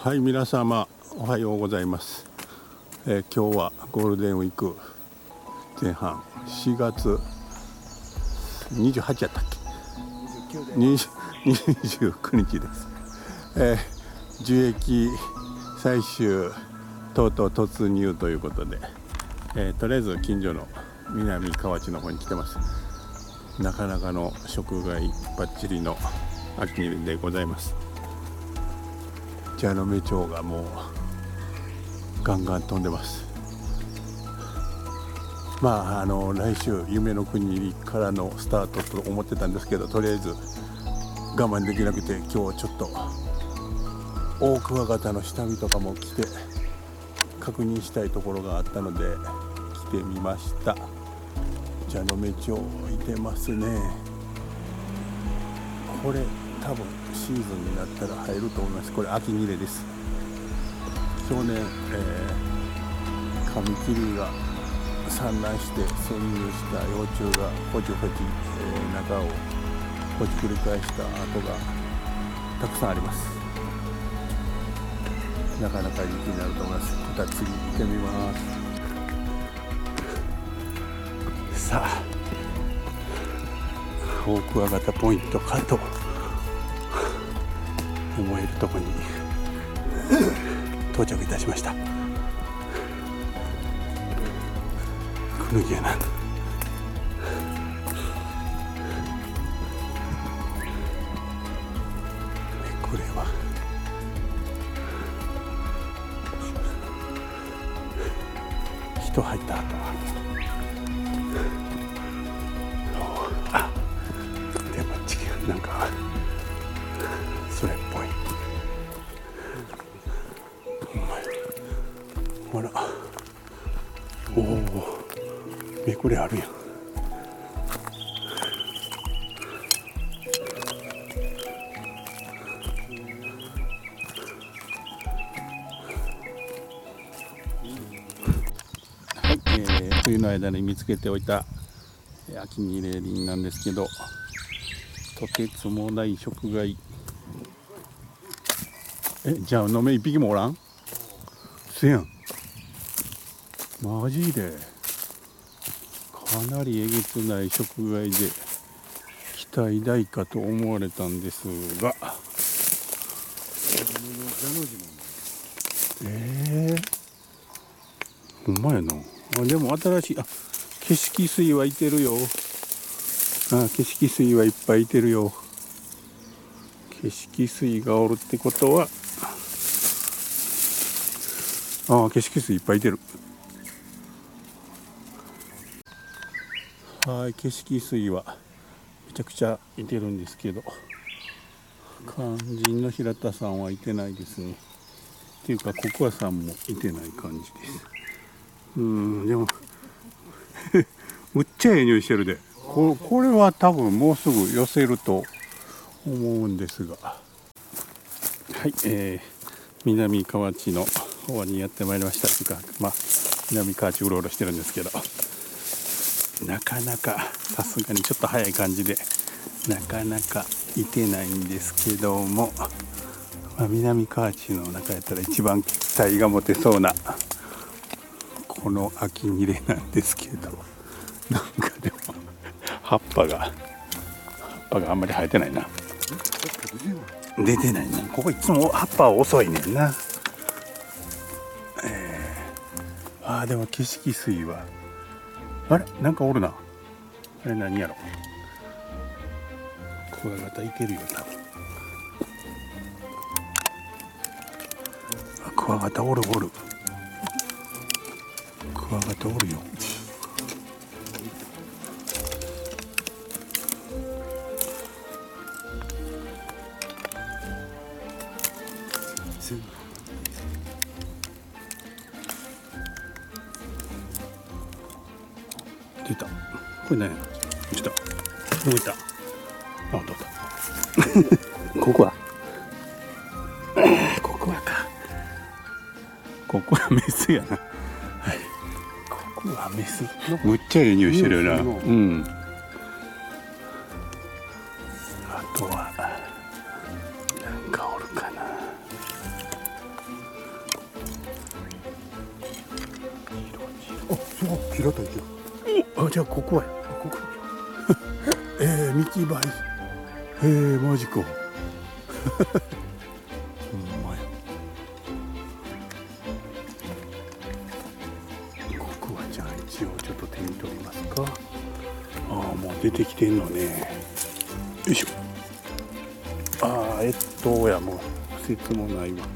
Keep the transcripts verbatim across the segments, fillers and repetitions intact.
はい、皆様おはようございます。えー、今日はゴールデンウィーク前半、しがつにじゅうはちやったっけ、にじゅうくにちです。えー、樹液採集とうとう突入ということで、えー、とりあえず近所の南河内の方に来てます。なかなかの食害バッチリの秋入りでございます。蛇の目蝶がもうガンガン飛んでます。まああの来週夢の国入りからのスタートと思ってたんですけど、とりあえず我慢できなくて、今日ちょっとオオクワガタの下見とかも来て確認したいところがあったので来てみました。蛇の目蝶いてますね。これ多分シーズンになったら入ると思います。これ秋切れです。去年、えー、カミキリが産卵して潜入した幼虫がほじほじ、えー、中をほじくり返した跡がたくさんあります。なかなかいい気になると思います。また次行ってみます。さあ、オオクワガタポイントかと思えるところに到着いたしました。くぬぎやな。これは人入った後はあでも地球なんかそれっぽい。ほら、おお、めくれあるやん。はい、えー、冬の間に見つけておいた秋ニレリンなんですけど、とてつもない食害。え、じゃあのめ一匹もおらん？せやん。マジでかなりえげつない食害で期待大かと思われたんですが、えー、ほんまやな。あ、でも新しい、あ、景色水はいてるよ。あ、景色水はいっぱいいてるよ。景色水がおるってことは、あ、景色水いっぱいいてる。はい、景色水はめちゃくちゃいてるんですけど、肝心の平田さんはいてないですね。っていうかココアさんもいてない感じです。うーん、でもむっちゃええ匂いしてるで。ここれは多分もうすぐ寄せると思うんですが、はい、えー、南河内の方にやってまいりましたというか、まあ南河内うろうろしてるんですけど、なかなかさすがにちょっと早い感じでなかなかいてないんですけども、まあ、南河内の中やったら一番期待が持てそうなこの秋ニレなんですけど、なんかでも葉っぱが葉っぱがあんまり生えてないな。出てないな。ここいつも葉っぱ遅いねんな。えー、あーでも景色水はあれなんかおるな。あれ何やろ。クワガタいてるよ多分。あ、クワガタおるおる。クワガタおるよ。出た。これね、来た。動いた。あ、どうだ。ここは。ここはか。ここはメスやな。はい。ここはメス。むっちゃいい匂いしてるよな。うん。あとはなんかおるかな。 お、平たいけど。 あ、じゃあここはここえー、道ばいえー、マジかほんまや。ここはじゃあ一応ちょっと手に取りますか。ああ、もう出てきてんのね。よいしょ。ああ、えっとやもう説もないわ。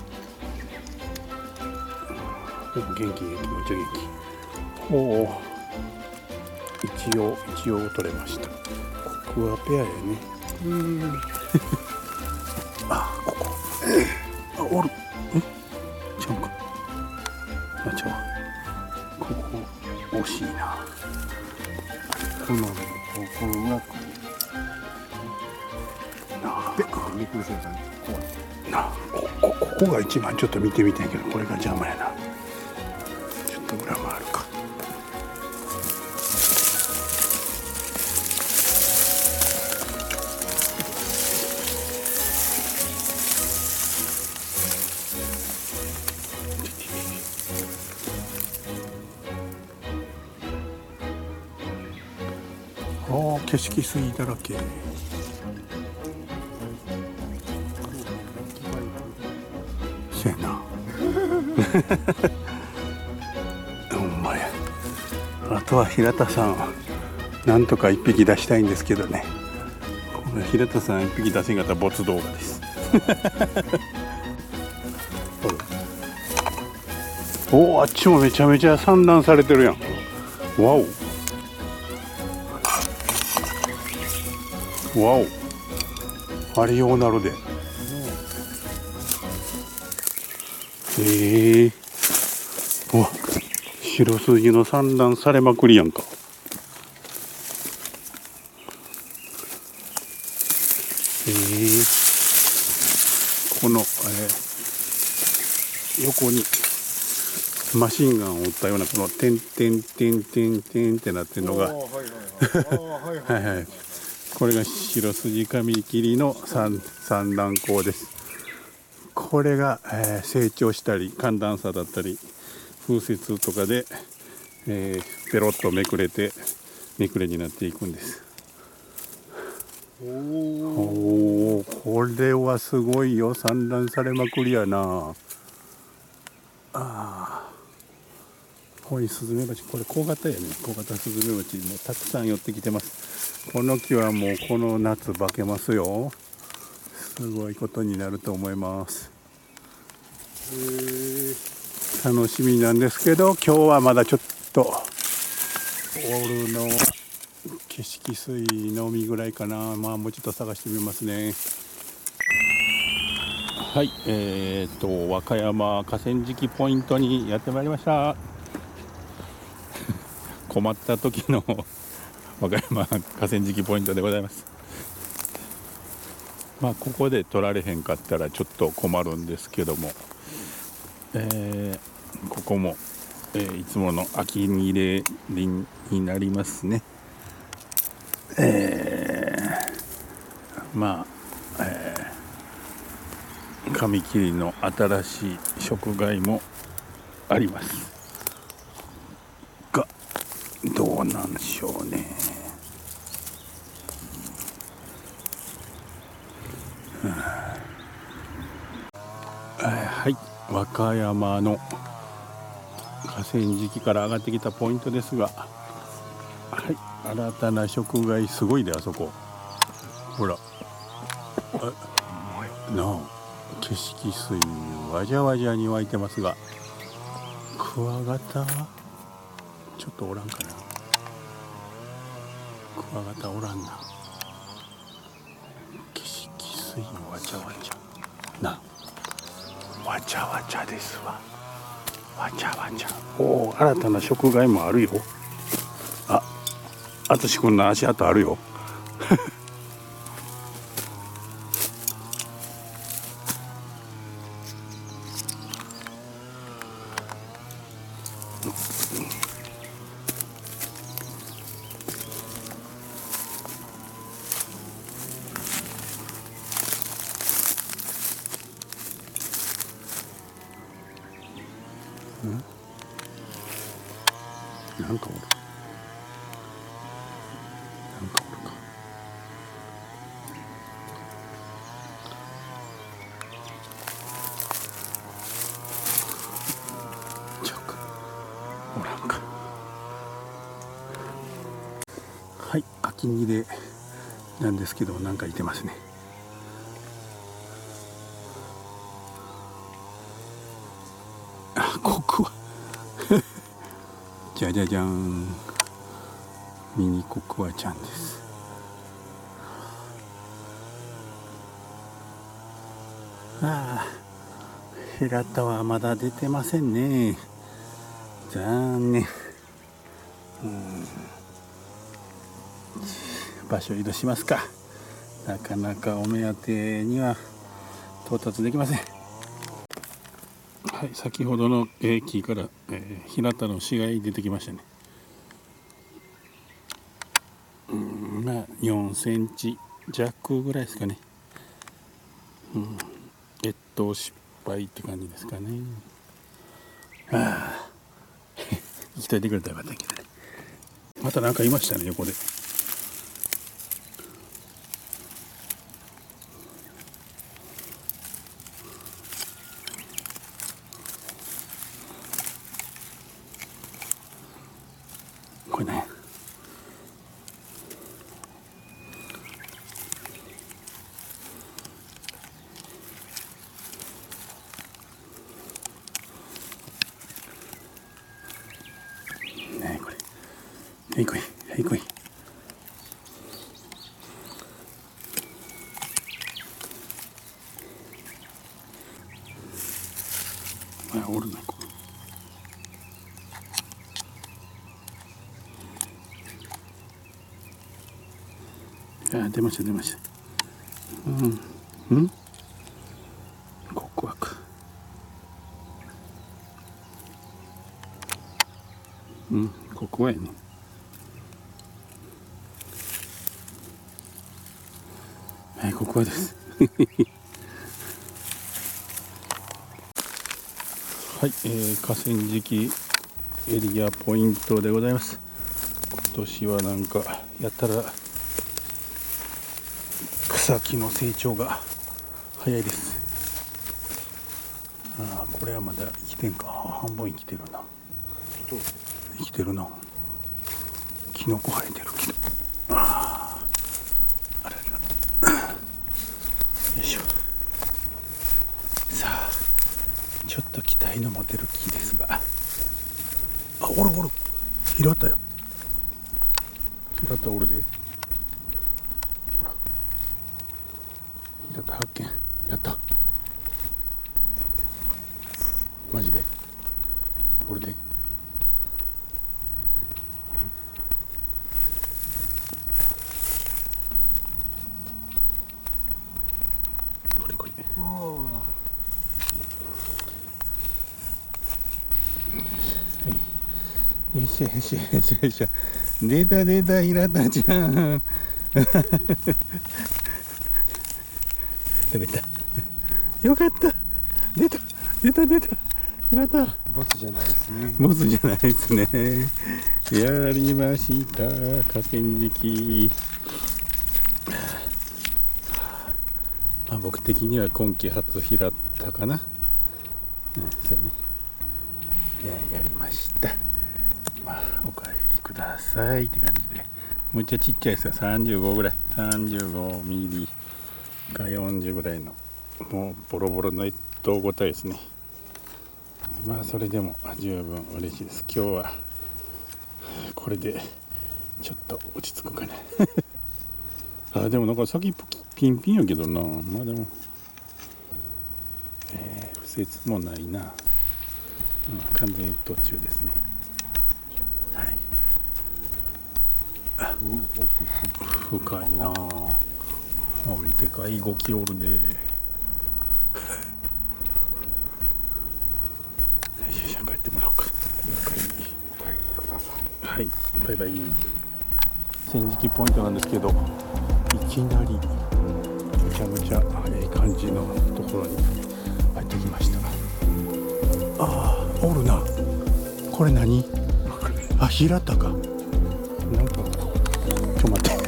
でも元気元気めっちゃ元気。ほう。一応一応取れました。ここはペアやね。うーん。あ、ここ。あ、おる。え？ちゃうか。あ、ちゃう。ここ惜しいな。このここうまく。なあ、 ペッめくるせんさん。怖い。 なあ、ここここが一番ちょっと見てみたいけど、これが邪魔やな。ちょっと裏回るか。ああ、景色水だらけ。せやな。ほんまや。あとは平田さんなんとか一匹出したいんですけどね。この平田さん一匹出せんかったら没動画です。おお、あっちもめちゃめちゃ散乱されてるやん。わおわお、あれようなるで。ええー、うわ、白筋の散乱されまくりやんか。えー、この、えー、横にマシンガンを撃ったようなこの点点点点点ってなってるのが、はいはい、これが白筋カミキリの産卵孔です。これが、えー、成長したり寒暖差だったり風雪とかで、えー、ペロッとめくれてめくれになっていくんです。おお、これはすごいよ。産卵されまくりやな。ああ、こういうスズメバチ、これ小型やね。小型スズメバチもたくさん寄ってきてます。この木はもうこの夏化けますよ。すごいことになると思います。へー、楽しみなんですけど、今日はまだちょっとおるのは景色水のみぐらいかな。まあもうちょっと探してみますね。はい、えー、っと和歌山河川敷ポイントにやってまいりました。困った時の和歌山河川敷ポイントでございます。まあここで取られへんかったらちょっと困るんですけども、えー、ここも、えー、いつもの秋入れ林になりますね。えー、まあ、えー、カミキリの新しい食害もありますが、どうなんでしょうね。はい、和歌山の河川敷から上がってきたポイントですが、はい、新たな食害すごいで、あそこほら、あなあ、景色水わじゃわじゃに湧いてますが、クワガタはちょっとおらんかな。クワガタおらんな。景色水わちゃわちゃな、わちゃわちゃですわ。わちゃわちゃ。おお、新たな食害もあるよ。あ、あつしくんの足跡あるよ。 なんかおるなんかおるか。ちゃうかおらんか。はい、秋にでなんですけど、なんかいてますね。あ、ここはじゃじゃじゃん、ミニコクワちゃんです。ああ、平田はまだ出てませんね。残念。うん、場所移動しますか。なかなかお目当てには到達できません。はい、先ほどの木から、えー、平田の死骸出てきましたね。うん、まあよんセンチ弱ぐらいですかね。うん、越冬失敗って感じですかね。ああ生きといてくれたらよかったけどね。また何かいましたね、横で。これね、ね、これはい来いはい来い。あ、おるなこれ。あ、出ました出ました。うんうんここはか。うんここはやね。はい、ここはですはい、えー、河川敷エリアポイントでございます。今年はなんかやったら草木の成長が早いです。ああ、これはまだ生きてんか。半分生きてるな。生きてるな。キノコ生えてるけど。ああ、あれだ。よいしょ。さあ、ちょっと期待の持てる木ですが。あ、おるおる。平田や。平田おるで。ほら。平田発見。やった。マジで。おるで。これこれ。よいしょよいしょよいしょよいしょ。出た出た平田ちゃん食べた。よかった。出た出た出た平田。 ボツじゃないですね。 ボスじゃないですね。やりました河川敷。まあ、僕的には今季初平田かな。うん、そうやね。いや、やりました。まあ、お帰りくださいって感じで、むっちゃちっちゃいですよ。さんじゅうごぐらい、さんじゅうごミリかよんじゅうぐらいの、もうボロボロの一頭ごたいですね。まあそれでも十分嬉しいです。今日はこれでちょっと落ち着くかなあ、でもなんか先ピンピンやけどな。まあでも、えー、不説もないな、うん、完全に途中ですね。はい。あ、深いな。おい、でかいゴキおるで。帰ってもらおうか。はい、バイバイ。戦時ポイントなんですけど、いきなりむちゃむちゃいい感じのところに入ってきました。ああ、おるな。これ何？ あ、平田か。 なんかちょっと待って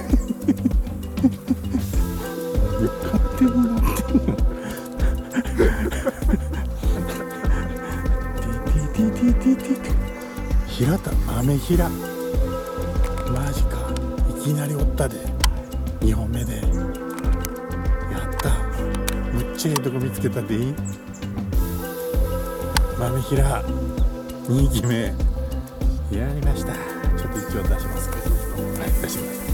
勝手になってんのティティティティティ。平田豆平。マジか。いきなりおったで。にほんめで。やった。むっちゃいいとこ見つけたでいい。豆平にひきめやりました。ちょっと一応出しますけど、はい、出します。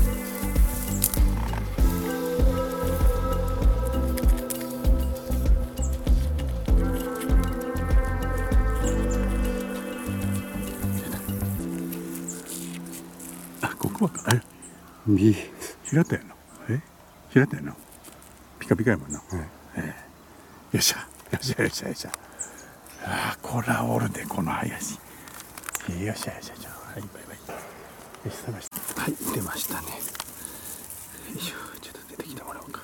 あ、ここはか。え、み平田やな。え、平田やな。ピカピカやもんな。うん、えー、よっしゃよっしゃよっしゃよっしゃ。ああ、こらおるでこの林。よっしゃよっしゃよっしゃ。はい、バイバイ。よし、探して。はい、出ましたね。よいしょ、ちょっと出てきてもらおうか。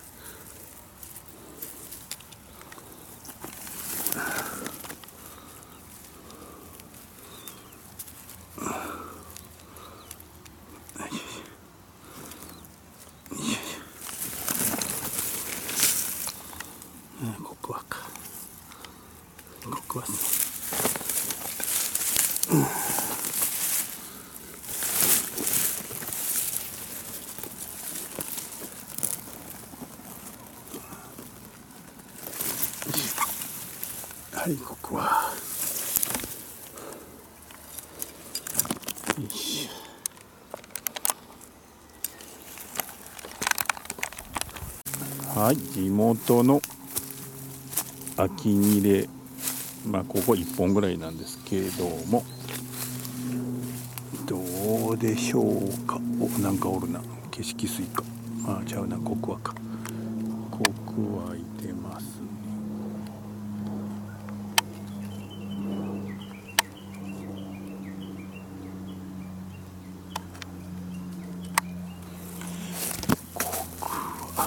ここはか。ここはね。うん。はい、ここは。よいしょ。はい、地元の秋にれ、まあここいっぽんぐらいなんですけれども、どうでしょうか。お、なんかおるな。景色水か。ああ、ちゃうな、コクワか。コクワいてますね。コクワ。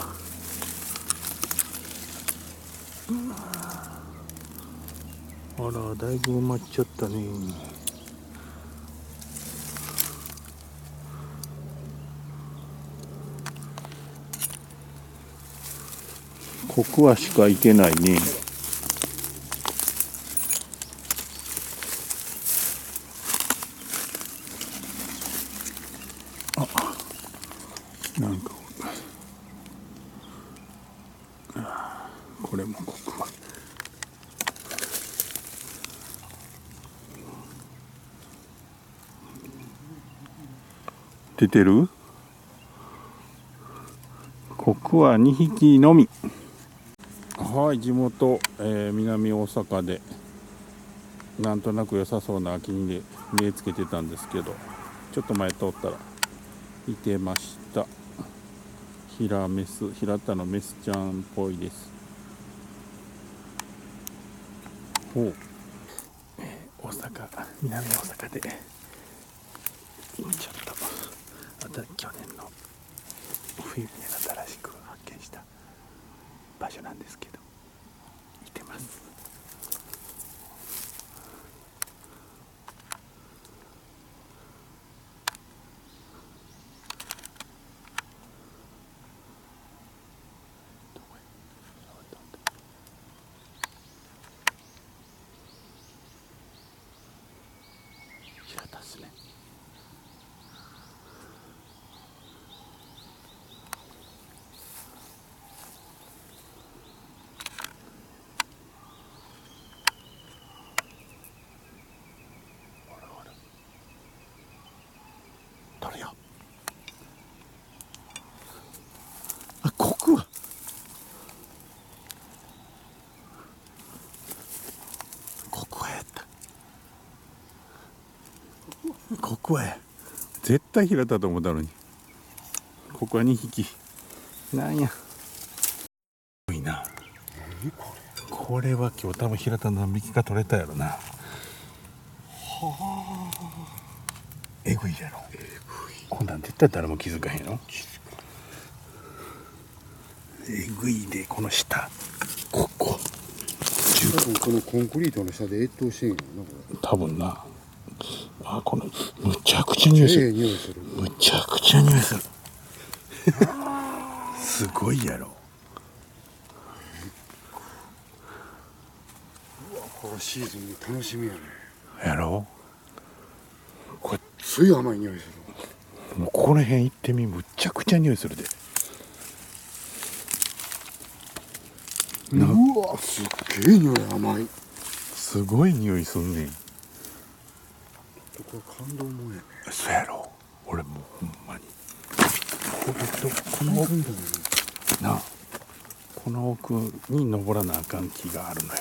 あら、だいぶ埋まっちゃったね。コクワしか行けないね。あ、なんかこれもコクワ。出てる？コクワにひきのみ。はい、地元、えー、南大阪でなんとなく良さそうな秋にで目つけてたんですけど、ちょっと前通ったらいてました。平メス、平田のメスちゃんっぽいです。ほう、えー、大阪、南大阪でちょっとあと去年の冬に新しく発見した場所なんですけど、いてます。平田ですね。取るよ。あ、コクワ。コクワやった。コクワや。絶対平田と思ったのに。ここはにひき。なんや。すごいな。これは今日多分平田の何匹か取れたやろな。はあ。えぐいやろ。えぐい。こんなん絶対誰も気づかへんの。えぐいで、この下。ここ。 多分このコンクリートの下で越冬してんやろな、これ。 多分な。 あ、このむちゃくちゃ匂いする。 ええ匂いする。 むちゃくちゃ匂いする。すごいやろ。 うわ、このシーズンに楽しみやね。 やろ。 これつい甘い匂いする。 もうここら辺行ってみ、むちゃくちゃ匂いするで。 うわ、すっげえ匂い甘い。 すごい匂いすんねん。 これ感動もんやね。 そうやろ。俺もうほんまに。これとこの奥なあ、この奥に登らなあかん木があるのよ。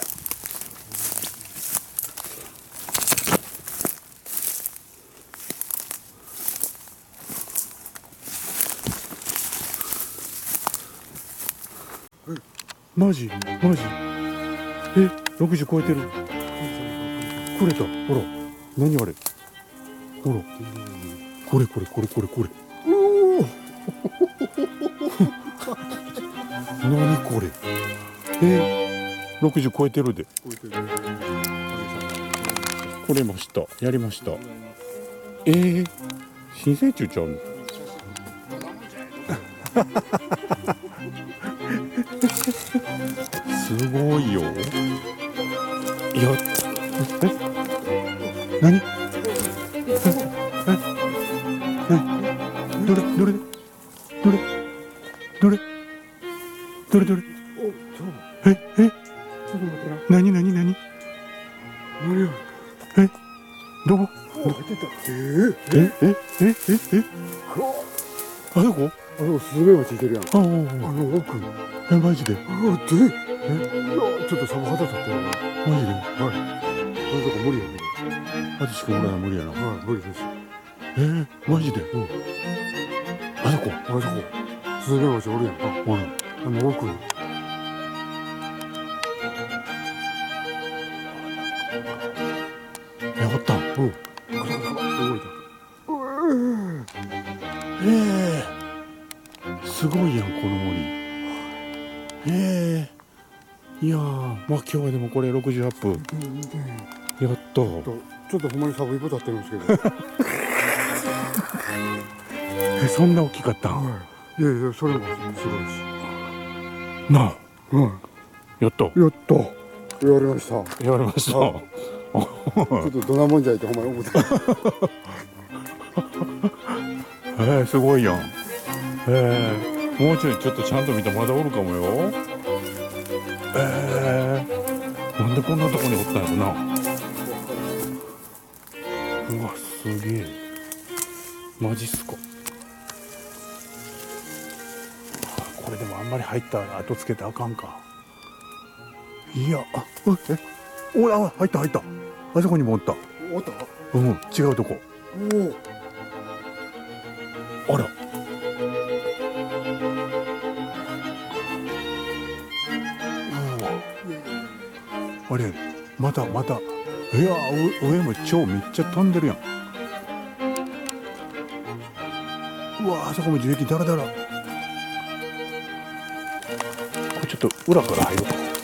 マジマジ。え、ろくじゅう超えてる。くれた。ほら、何あれ。ほら、これこれこれこれこれ。 うお。 何これ。え、ろくじゅう超えてるで。これました。やりました。えー、新生虫ちゃうの。すごいよ。いや、え、何？え、え、どれどれどれどれどれどれ。 お、ちょえ、え、 っと待ってな。 何何何？ 何や。 え、どこ？ お、入ってた。えー、 え、え、え、え、え、あそこ？ あのスズメバチいてるやん。 あ、おうおあう、 の奥。 え、マジで？ うわ、で、え、いや、ちょっとサバ肌立ってるな。 マジで？ はい。それとか無理やけあとしかおらな無理やな。 ど。はい、無理です。 えー、マジで？ うん。 あそこ？ あそこ。スズメバチおるやんか。 おる。 あの奥に。 え、おったん？ うん。ガサガサガサ動いた。 ええ、すごいやんこの森。ええ、いやー、まあ今日はでもこれろくじゅうはっぷんやっと。 ちょっとほんまにサブイボ立ってるんですけど。 え、そんな大きかったん？ はい。いやいや、それもすごいし。 なあ、 はやっとい。やった。言われました。 やられました。 ちょっとどなもんじゃいってほんまに思ってた。 えー、すごいやん。えー、もうちょいちょっとちゃんと見たらまだおるかもよ。えー、なんでこんなとこにおったんやろな。うわ、すげえ。マジっすか。これでもあんまり入ったら後つけてあかんか。いや、あ、うえ、お、あ、入った入った。あそこにもおった。 おった。 うん、違うとこ。 おお。 あら。あれ、またまた。いや、上上も蝶めっちゃ飛んでるやん。うわ、あそこも樹液だらだら。これちょっと裏から入ろう。